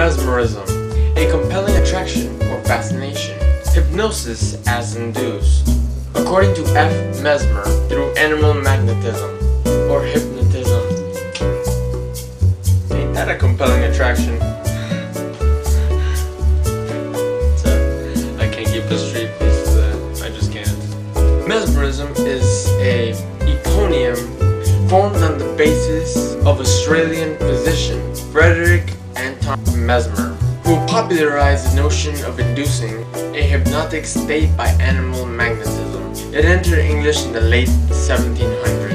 Mesmerism, a compelling attraction or fascination. Hypnosis as induced, according to F. Mesmer, through animal magnetism or hypnotism. Ain't that a compelling attraction? I can't keep a straight face to that. I just can't. Mesmerism is a eponym formed on the basis of Australian physician Friedrich Anton Mesmer, who popularized the notion of inducing a hypnotic state by animal magnetism. It entered English in the late 1700s.